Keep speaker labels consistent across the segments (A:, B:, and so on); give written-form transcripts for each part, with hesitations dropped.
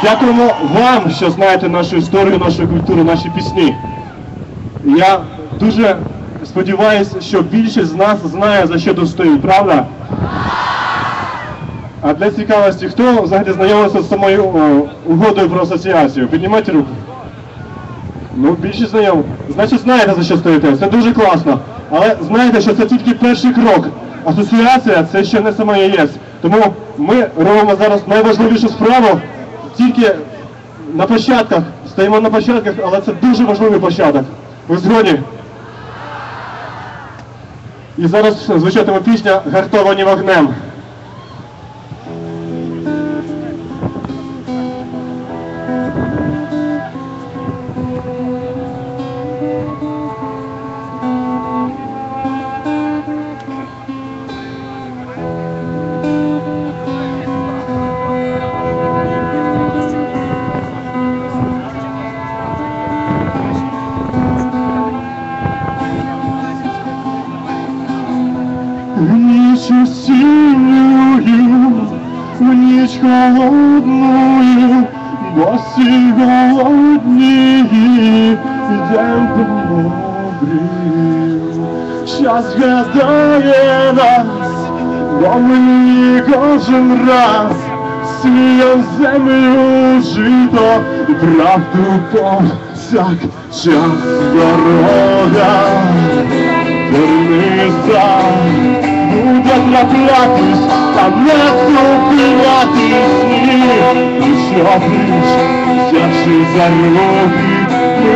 A: Дякуємо вам, що знаєте нашу історію, нашу культуру, наші пісні. Я дуже сподіваюся, що більшість з нас знає, за що тут стоїть, правда? А для цікавості, хто взагалі знайомився з самою угодою про асоціацію? Піднімайте руку. Ну, більшість знайомі. Значить, знаєте, за що стоїте. Це дуже класно. Але знаєте, що це тільки перший крок. Асоціація – це ще не саме ЄС. Тому ми робимо зараз найважливішу справу тільки на початках. Стоїмо на початках, але це дуже важливий початок. Ви згодні? І зараз звучатиме пісня «Гартовані вогнем». Ніч осінньою, ніч холодною, босі голодні, йдем по обрію. Час гадає нас, бо мені кожен раз сіяв землю жито і правду повсякчас дорога. Вернися, буде траплятись, та не зупинятись, ні. Що прийш, взявши за руки, ми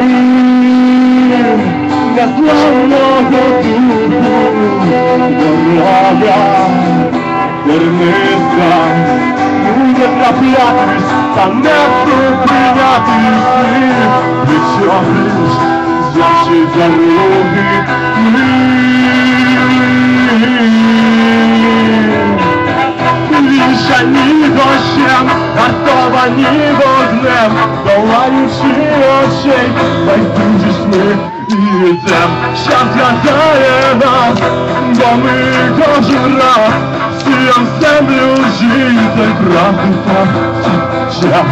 A: неславного духу дорога. Вернися, буде траплятись, та не зупинятись, ні. Що прийш, взявши за руки, вішані дощем, гартовані вогнем, долаючи очей, байдужість ми йдем. Щас гадає нас, бо ми кожен раз сіям землю жити, правду повсякчас.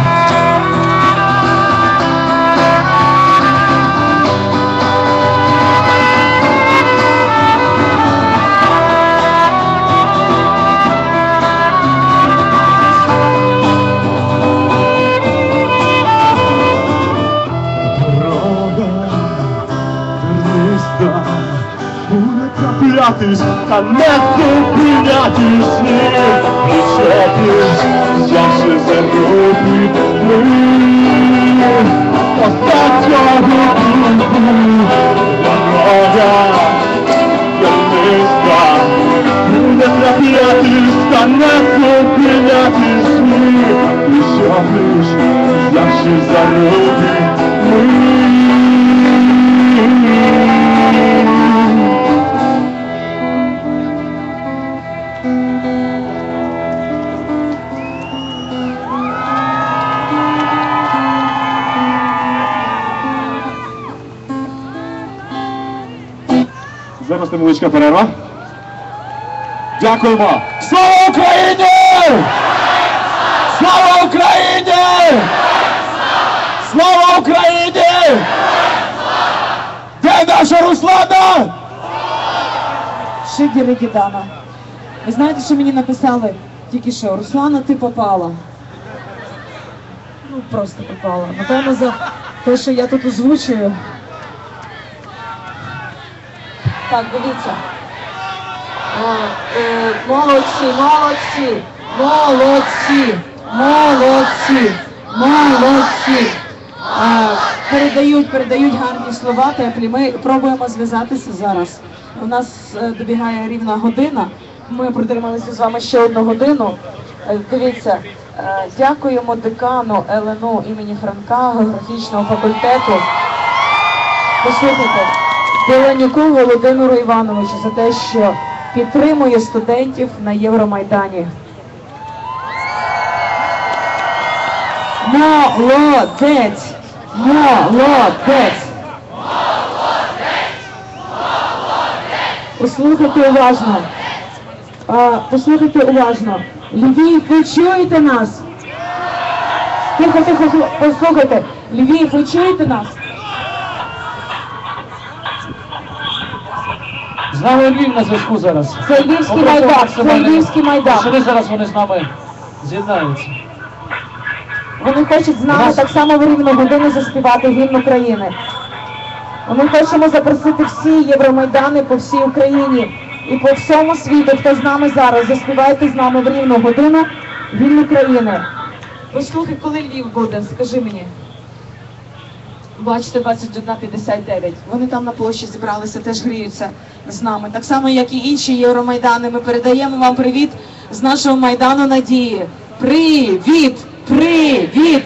A: Буде траплятись, та не зупинятись, ні. І що ти, взявши за руки, ми остатнього духу дорога. Вернися, буде траплятись, та не зупинятись, ні. І що ти, взявши за руки, ми Зараз невеличка перерва. Дякуємо! Слава Україні! Слава Україні! Слава Україні! Де наша Руслана?
B: Шигіригідана. Ви знаєте, що мені написали тільки що? Руслана, ти попала. Ну, просто попала. Напевно, за те, що я тут озвучую. Так, дивіться. Молодці, молодці, молодці, молодці, молодці. Передають гарні слова, теплі. Ми пробуємо зв'язатися зараз. У нас добігає рівна година. Ми протрималися з вами ще 1 годину. Дивіться, дякуємо декану ЛНУ імені Франка, географічного факультету. Послухайте. Біланюку Володимиру Івановичу за те, що підтримує студентів на Євромайдані. Молодець! Молодець! Послухайте уважно. Послухайте уважно. Львів, ви чуєте нас? Тихо, тихо, послухайте. Львів, ви чуєте нас?
C: З нами Львів на зв'язку зараз.
B: Це Львівський майдан, це Львівський майдан.
C: Сюди зараз вони з нами з'єднаються.
B: Вони хочуть з нами так само в рівну годину заспівати гімн України. Ми хочемо запросити всі Євромайдани по всій Україні і по всьому світу, хто з нами зараз, заспівайте з нами в рівну годину гімн України. Послухай, коли Львів буде, скажи мені. Бачите, 21:59. Вони там на площі зібралися, теж гріються з нами. Так само, як і інші Євромайдани. Ми передаємо вам привіт з нашого Майдану Надії. Привіт! Привіт!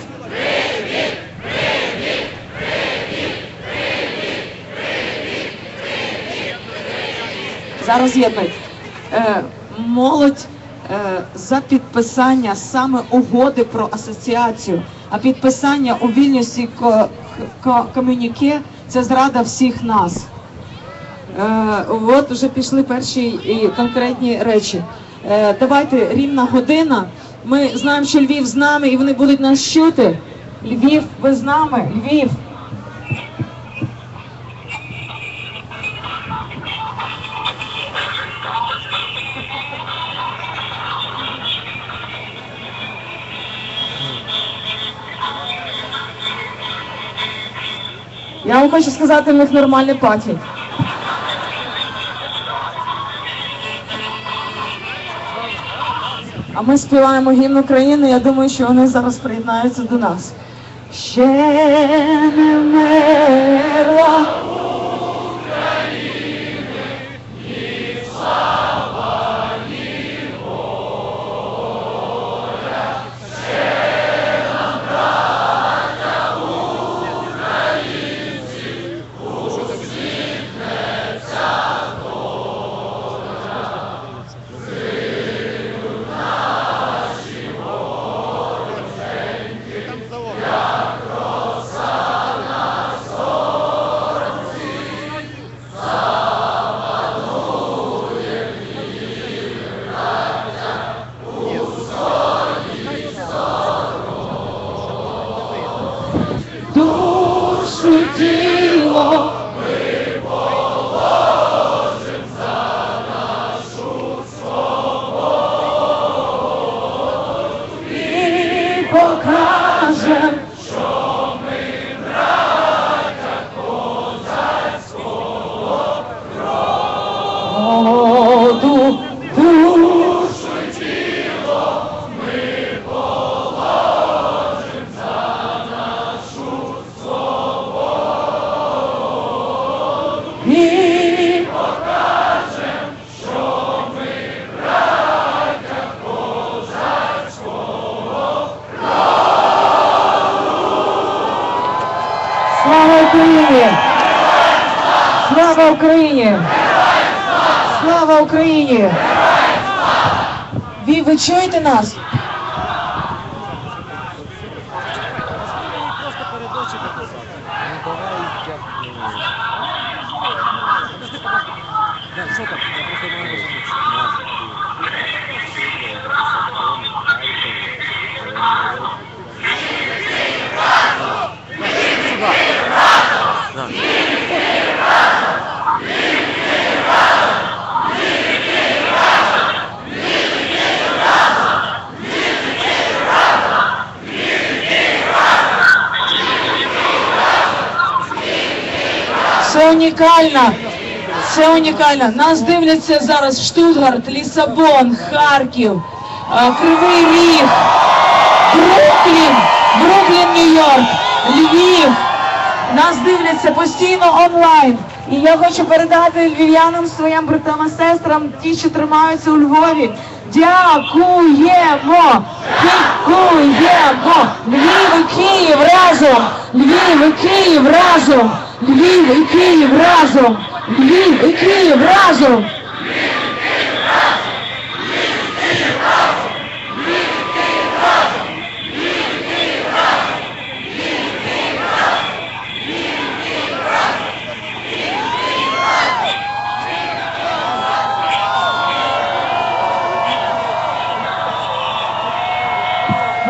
B: Зараз єднують. Молодь за підписання саме угоди про асоціацію, а підписання у Вільнюсі комюніке – це зрада всіх нас. От вже пішли перші і конкретні речі. Давайте, рівна година. Ми знаємо, що Львів з нами і вони будуть нас чути. Львів, ви з нами? Львів. Я вам хочу сказати, в них нормальний паті. А ми співаємо гімн України, я думаю, що вони зараз приєднаються до нас. Ще не вмерла України, ні слава, ні воля, ще нам, браття українці, усміхнеться доля. Зинуть наші вороженьки, як роса на сонці, запанує Львів, браття, у своїй стороні. Душу, тіло ми положим за нашу свободу і покажем, що ми браття козацького роду. Душу й тіло ми положим за нашу свободу і покажем, що ми браття козацького роду. Слава Україні! Слава Україні! Слава Україні! Ви чуєте нас? Це унікально. Це унікально. Нас дивляться зараз Штутгарт, Лісабон, Харків, Кривий Ріг, Бруклін, Нью-Йорк, Львів. Нас дивляться постійно онлайн. І я хочу передати львів'янам, своїм братам і сестрам, ті, що тримаються у Львові. Дякуємо! Дякуємо! Львів і Київ разом! Львів і Київ разом! Львів і Київ разом! Львів і Київ разом!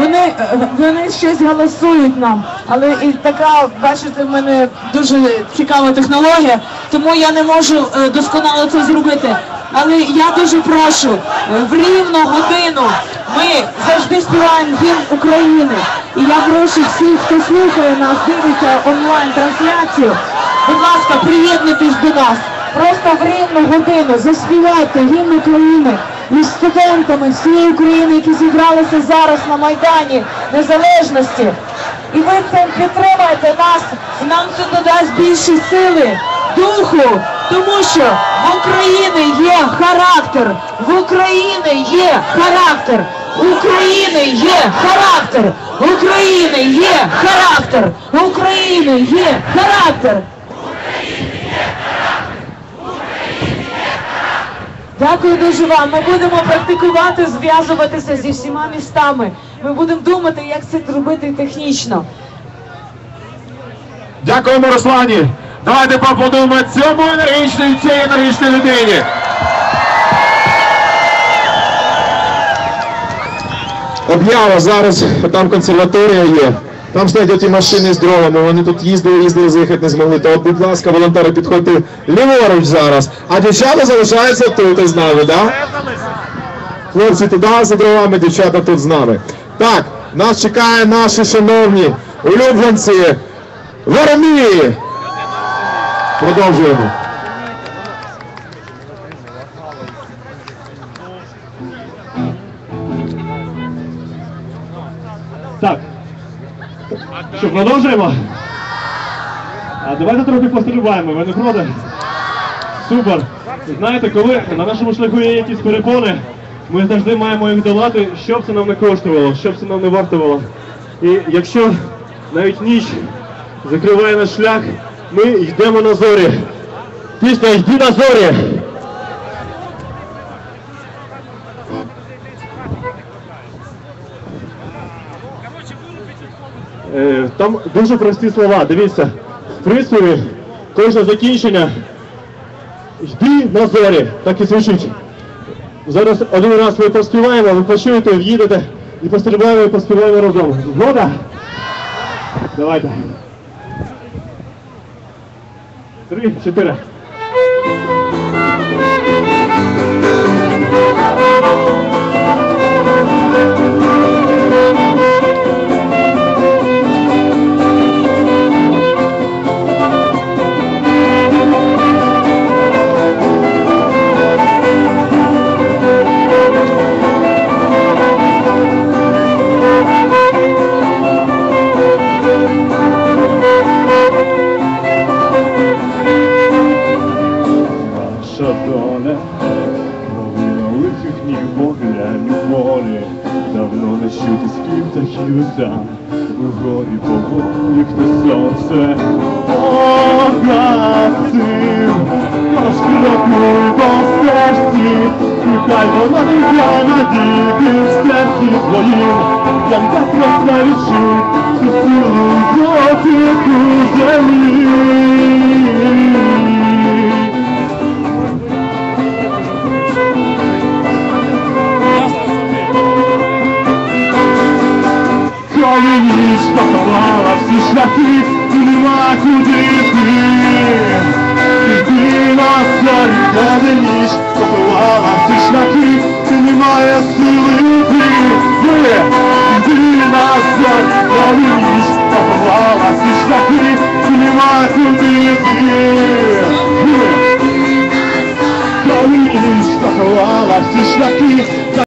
B: вони щось голосують нам. Але і така, бачите, в мене дуже цікава технологія, тому я не можу досконало це зробити. Але я дуже прошу, в рівну годину ми завжди співаємо гімн України. І я прошу всіх, хто слухає нас, дивиться онлайн-трансляцію, будь ласка, приєднуйтесь до нас. Просто в рівну годину заспівайте гімн України із студентами всієї України, які зібралися зараз на Майдані Незалежності. І ви цим підтримаєте нас, і нам це додасть більше сили, духу, тому що в Україні є характер, в Україні є характер, в України є характер, в України є характер, в України є характер. Дякую дуже вам. Ми будемо практикувати, зв'язуватися зі всіма містами. Ми будемо думати, як це зробити технічно.
D: Дякуємо, Руслані. Давайте поаплодуємо цій енергічній людині. Об'ява зараз, там консерваторія є. Там стоять ті машини з дровами, вони тут їздили, заїхати не змогли. То, от, будь ласка, волонтери, підходьте ліворуч зараз. А дівчата залишаються тут з нами, так? Хлопці туди за дровами, дівчата тут з нами. Так, нас чекають наші шановні улюбленці Воромії. Продовжуємо.
A: Так. Що, продовжуємо? А давайте трохи пострибаємо, ви не проти? Супер! Знаєте, коли на нашому шляху є якісь перепони, ми завжди маємо їх долати, що б це нам не коштувало, що б це нам не вартувало. І якщо навіть ніч закриває наш шлях, ми йдемо на зорі. Пісня «Йди на зорі». Там дуже прості слова, дивіться, в прислові кожне закінчення «Йди на зорі», так і звучить. Зараз один раз ми поспіваємо, ви почуєте, в'їдете і пострибаємо і поспіваємо разом. Згода? Давайте. 3, 4. Наша доля робила лихих ніг, поглянь у море. Давно не чути спів птахів там, вгорі поволі хто сонце погасив. Наш крокуй по серці, нехай вона не надійде в серці своїм. Там так прославивши всю силу дотику землі. Коли ніч поховала всі шляхи, і нема куди йти. Іди на зорі.